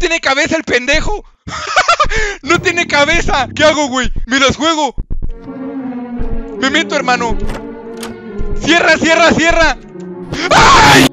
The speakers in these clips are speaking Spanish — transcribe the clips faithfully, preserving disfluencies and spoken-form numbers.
tiene cabeza el pendejo! ¡No tiene cabeza! ¿Qué hago, güey? ¡Me las juego! ¡Me meto, hermano! ¡Cierra, cierra, cierra! ¡Ay!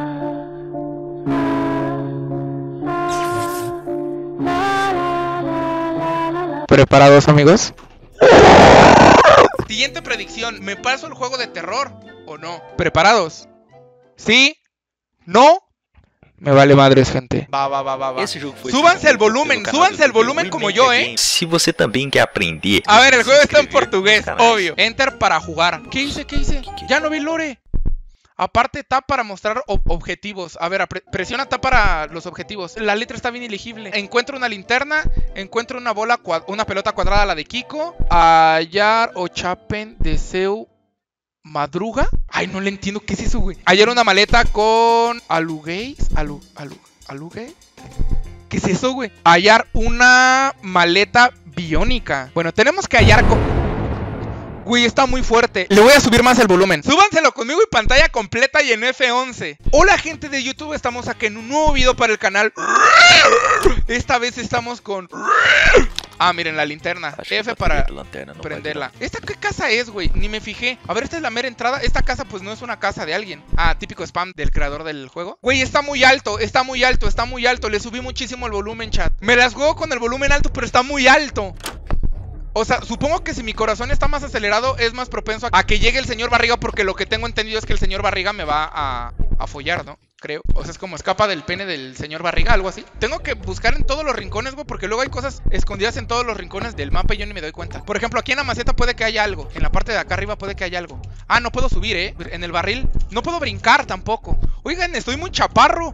¿Preparados, amigos? Siguiente predicción. ¿Me paso el juego de terror o no? ¿Preparados? ¿Sí? ¿No? Me vale madres, gente. Va, va, va, va, va. Súbanse el volumen, súbanse el volumen como yo, eh. Si você também quer aprender. A ver, el juego está en portugués, obvio. Enter para jugar. ¿Qué hice? ¿Qué hice? Ya no vi lore. Aparte, tab para mostrar ob objetivos. A ver, pre presiona tab para los objetivos. La letra está bien ilegible. Encuentro una linterna. Encuentro una bola, una pelota cuadrada, la de Kiko. Hallar o chapen deseo madruga. Ay, no le entiendo qué es eso, güey. Hallar una maleta con aluguéis. Alu, alu, alugué. ¿Qué es eso, güey? Hallar una maleta biónica. Bueno, tenemos que hallar con... Güey, está muy fuerte. Le voy a subir más el volumen. Súbanselo conmigo y pantalla completa y en F once. Hola, gente de YouTube. Estamos aquí en un nuevo video para el canal. Esta vez estamos con... Ah, miren, la linterna. F para prenderla. ¿Esta qué casa es, güey? Ni me fijé. A ver, esta es la mera entrada. Esta casa pues no es una casa de alguien. Ah, típico spam del creador del juego. Güey, está muy alto, está muy alto, está muy alto. Le subí muchísimo el volumen, chat. Me las juego con el volumen alto, pero está muy alto. O sea, supongo que si mi corazón está más acelerado, es más propenso a que llegue el señor Barriga, porque lo que tengo entendido es que el señor Barriga me va a, a follar, ¿no? Creo. O sea, es como escapa del pene del señor Barriga, algo así. Tengo que buscar en todos los rincones, güey, porque luego hay cosas escondidas en todos los rincones del mapa y yo ni me doy cuenta. Por ejemplo, aquí en la maceta puede que haya algo. En la parte de acá arriba puede que haya algo. Ah, no puedo subir, ¿eh? En el barril. No puedo brincar tampoco. Oigan, estoy muy chaparro.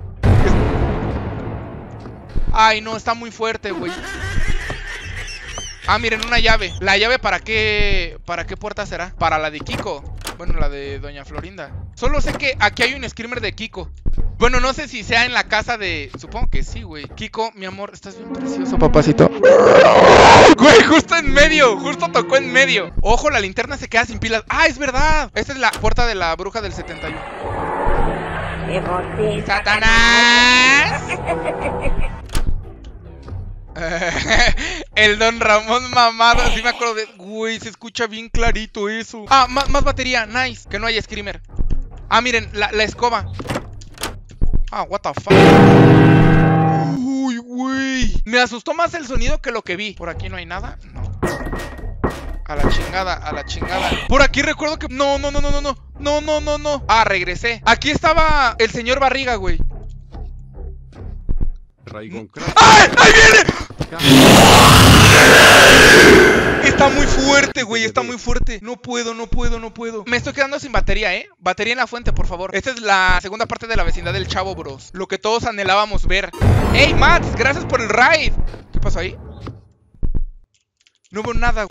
Ay, no, está muy fuerte, güey. Ah, miren, una llave. ¿La llave para qué? ¿Para qué puerta será? Para la de Kiko. Bueno, la de Doña Florinda. Solo sé que aquí hay un screamer de Kiko. Bueno, no sé si sea en la casa de... Supongo que sí, güey. Kiko, mi amor, estás bien precioso, papacito. Güey, justo en medio. Justo tocó en medio. Ojo, la linterna se queda sin pilas. Ah, es verdad. Esta es la puerta de la bruja del setenta y uno. ¡Satanás! El Don Ramón mamado. Sí me acuerdo de... Güey, se escucha bien clarito eso. Ah, más, más batería, nice. Que no haya screamer. Ah, miren, la, la escoba. Ah, what the fuck. Uy, güey. Me asustó más el sonido que lo que vi. ¿Por aquí no hay nada? No. A la chingada, a la chingada. Por aquí recuerdo que... No, no, no, no, no, no. No, no, no, no. Ah, regresé. Aquí estaba el señor Barriga, güey. ¡Ay! ¡Ahí viene! Está muy fuerte, güey, está muy fuerte. No puedo, no puedo, no puedo. Me estoy quedando sin batería, ¿eh? Batería en la fuente, por favor. Esta es la segunda parte de la vecindad del Chavo Bros. Lo que todos anhelábamos ver. ¡Ey, Mats! Gracias por el raid. ¿Qué pasó ahí? No veo nada.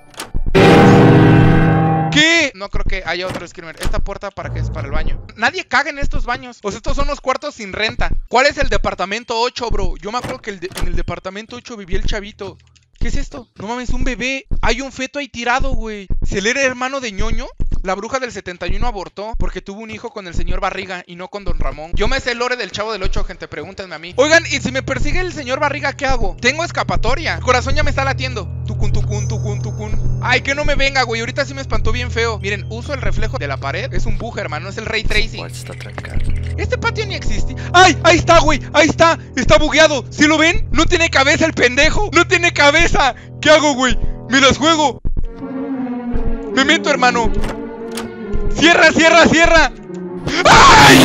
¿Qué? No creo que haya otro screamer. ¿Esta puerta para qué es? Para el baño. Nadie caga en estos baños. O sea, estos son los cuartos sin renta. ¿Cuál es el departamento ocho, bro? Yo me acuerdo que el de en el departamento ocho vivía el chavito. ¿Qué es esto? No mames, un bebé. Hay un feto ahí tirado, güey. ¿Se le era hermano de ñoño? La bruja del setenta y uno abortó porque tuvo un hijo con el señor Barriga y no con Don Ramón. Yo me sé el lore del Chavo del ocho, gente, pregúntenme a mí. Oigan, y si me persigue el señor Barriga, ¿qué hago? Tengo escapatoria. El corazón ya me está latiendo. Tucun, tucun, tucun, tucun. Ay, que no me venga, güey. Ahorita sí me espantó bien feo. Miren, uso el reflejo de la pared. Es un bug, hermano. Es el ray tracing. Este patio ni existe. ¡Ay! Ahí está, güey. Ahí está. Está bugueado. ¿Sí lo ven? No tiene cabeza el pendejo. No tiene cabeza. ¿Qué hago, güey? Me las juego. Me meto, hermano. ¡Cierra, cierra, cierra! ¡Ay!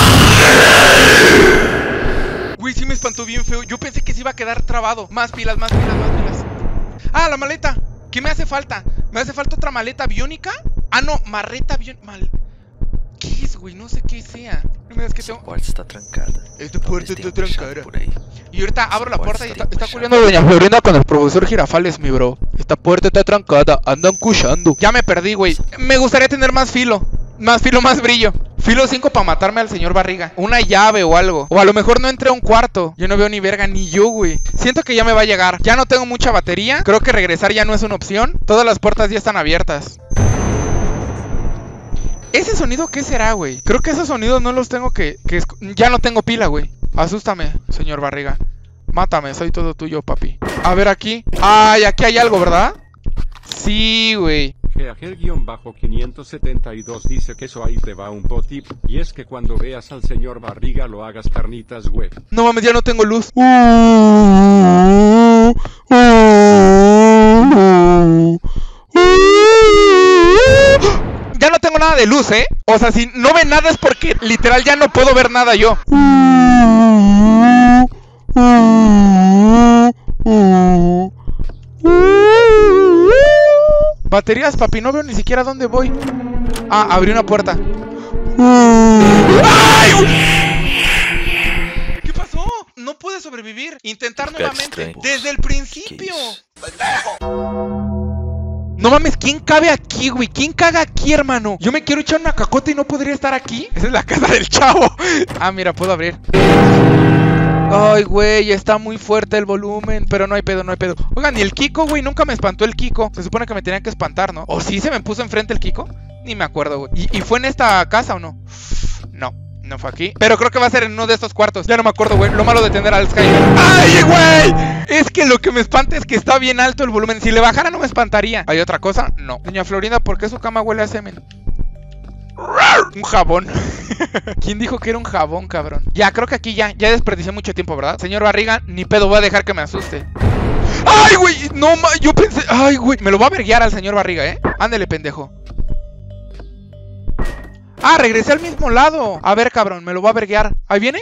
Güey, sí me espantó bien feo. Yo pensé que se iba a quedar trabado. Más pilas, más pilas, más pilas. Ah, la maleta. ¿Qué me hace falta? ¿Me hace falta otra maleta biónica? Ah, no, marreta biónica. Mal... ¿Qué es, güey? No sé qué sea. No me digas que tengo... Esta puerta está trancada. Esta puerta está trancada. Y ahorita abro la puerta y está, está culiando Doña Florinda con el profesor Girafales, mi bro. Esta puerta está trancada, andan cuchando. Ya me perdí, güey. Me gustaría tener más filo. Más filo, más brillo. Filo cinco para matarme al señor Barriga. Una llave o algo. O a lo mejor no entré a un cuarto. Yo no veo ni verga, ni yo, güey. Siento que ya me va a llegar. Ya no tengo mucha batería. Creo que regresar ya no es una opción. Todas las puertas ya están abiertas. ¿Ese sonido qué será, güey? Creo que esos sonidos no los tengo que... que ya no tengo pila, güey. Asústame, señor Barriga. Mátame, soy todo tuyo, papi. A ver aquí. Ay, aquí hay algo, ¿verdad? Sí, güey. Geager-quinientos setenta y dos dice que eso ahí te va un potip. Y es que cuando veas al señor Barriga lo hagas carnitas, güey. No mames, ya no tengo luz. Ya no tengo nada de luz, ¿eh? O sea, si no ve nada es porque literal ya no puedo ver nada yo. Baterías, papi, no veo ni siquiera dónde voy. Ah, abrí una puerta. ¡Ay! ¿Qué pasó? No pude sobrevivir. Intentar nuevamente. Desde el principio. No mames, ¿quién cabe aquí, güey? ¿Quién caga aquí, hermano? Yo me quiero echar una cacota y no podría estar aquí. Esa es la casa del chavo. Ah, mira, puedo abrir. Ay, güey, está muy fuerte el volumen. Pero no hay pedo, no hay pedo. Oigan, y el Kiko, güey, nunca me espantó el Kiko. Se supone que me tenía que espantar, ¿no? ¿O sí se me puso enfrente el Kiko? Ni me acuerdo, güey. ¿Y, ¿Y fue en esta casa o no? No, no fue aquí. Pero creo que va a ser en uno de estos cuartos. Ya no me acuerdo, güey. Lo malo de tener al Skyler. ¡Ay, güey! Es que lo que me espanta es que está bien alto el volumen. Si le bajara no me espantaría. ¿Hay otra cosa? No. Doña Florinda, ¿por qué su cama huele a semen? Un jabón. ¿Quién dijo que era un jabón, cabrón? Ya, creo que aquí ya, ya desperdicié mucho tiempo, ¿verdad? Señor Barriga, ni pedo, voy a dejar que me asuste. ¡Ay, güey! No, ma, yo pensé... ¡Ay, güey! Me lo va a verguiar al señor Barriga, ¿eh? Ándele, pendejo. Ah, regresé al mismo lado. A ver, cabrón, me lo va a verguiar. ¿Ahí viene?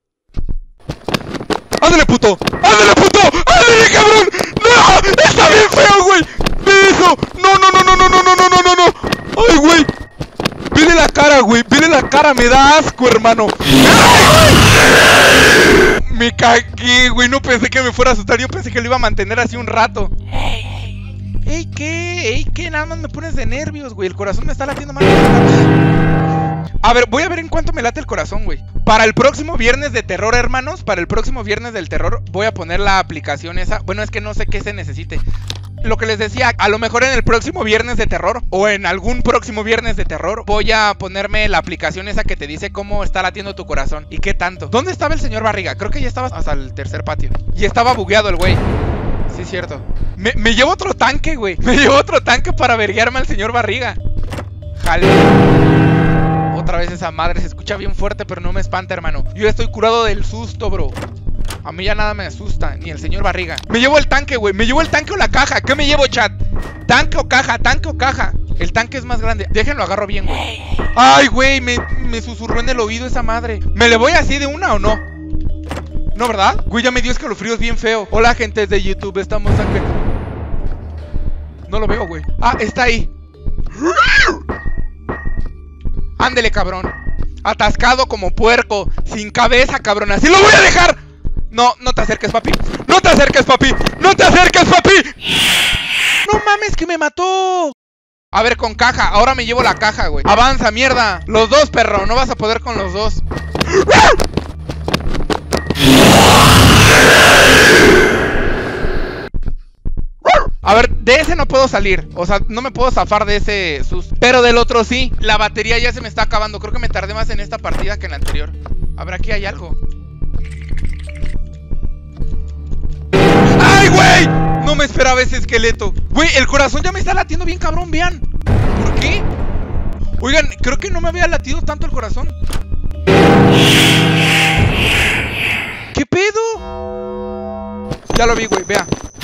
¡Ándale, puto! ¡Ándale, puto! ¡Ándale, cabrón! ¡No! ¡Está bien feo, güey! ¡Ve eso! ¡No, no, no, no, no, no, no, no, no, no, no! ¡Ay, güey! Vele la cara, güey. Vele la cara. Me da asco, hermano. ¡Ay, güey! Me cagué, güey. No pensé que me fuera a asustar. Yo pensé que lo iba a mantener así un rato. Ey, ¿qué? Ey, ¿qué? Nada más me pones de nervios, güey. El corazón me está latiendo mal. A ver, voy a ver en cuánto me late el corazón, güey. Para el próximo viernes de terror, hermanos. Para el próximo viernes del terror voy a poner la aplicación esa. Bueno, es que no sé qué se necesite. Lo que les decía, a lo mejor en el próximo viernes de terror o en algún próximo viernes de terror voy a ponerme la aplicación esa que te dice cómo está latiendo tu corazón y qué tanto. ¿Dónde estaba el señor Barriga? Creo que ya estaba hasta el tercer patio. Y estaba bugueado el güey. Sí, es cierto. Me, me llevo otro tanque, güey. Me llevo otro tanque para verguiarme al señor Barriga. Jale. Otra vez esa madre se escucha bien fuerte, pero no me espanta, hermano. Yo ya estoy curado del susto, bro. A mí ya nada me asusta, ni el señor Barriga. Me llevo el tanque, güey. Me llevo el tanque o la caja. ¿Qué me llevo, chat? ¿Tanque o caja? ¿Tanque o caja? El tanque es más grande. Déjenlo, agarro bien, güey. Ay, güey, me, me susurró en el oído esa madre. ¿Me le voy así de una o no? ¿No, verdad? Güey, ya me dio escalofríos bien feo. Hola, gente de YouTube. Estamos aquí. No lo veo, güey. Ah, está ahí. Ándele, cabrón. Atascado como puerco. Sin cabeza, cabrón. Así lo voy a dejar. No, no te acerques, papi. No te acerques, papi. No te acerques, papi. No mames, que me mató. A ver, con caja. Ahora me llevo la caja, güey. Avanza, mierda. Los dos, perro. No vas a poder con los dos. A ver, de ese no puedo salir. O sea, no me puedo zafar de ese susto. Pero del otro sí. La batería ya se me está acabando. Creo que me tardé más en esta partida que en la anterior. A ver, aquí hay algo. ¡Ay, güey! No me esperaba ese esqueleto. Güey, el corazón ya me está latiendo bien cabrón, vean. ¿Por qué? Oigan, creo que no me había latido tanto el corazón. ¿Qué pedo? Ya lo vi, güey, vea.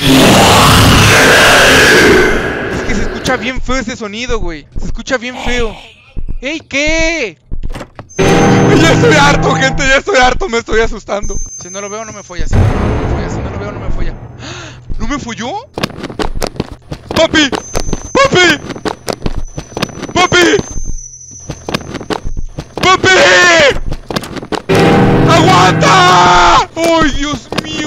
Es que se escucha bien feo ese sonido, güey. Se escucha bien feo. ¡Ey, qué! Ya estoy harto, gente, ya estoy harto, me estoy asustando. Si no lo veo, no me folla. Si no lo veo, no me folla. Si no lo veo, no me folla. ¿No me folló? ¡Papi! ¡Papi! ¡Papi! ¡Papi! ¡Aguanta! ¡Ay, Dios mío!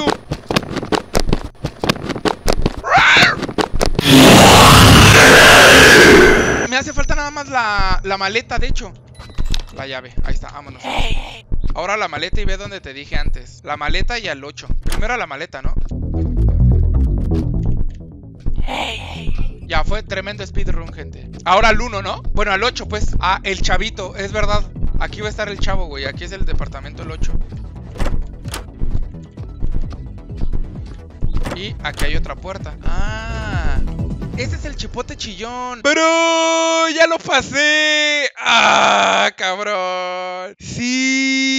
Me hace falta nada más la, la maleta, de hecho. La llave, ahí está, vámonos. Ahora la maleta y ve donde te dije antes. La maleta y al ocho. Primero la maleta, ¿no? Ya, fue tremendo speedrun, gente. Ahora al uno, ¿no? Bueno, al ocho, pues. Ah, el chavito, es verdad. Aquí va a estar el chavo, güey. Aquí es el departamento el ocho. Y aquí hay otra puerta. Ah, ese es el chipote chillón. ¡Pero ya lo pasé! ¡Ah, cabrón! ¡Sí!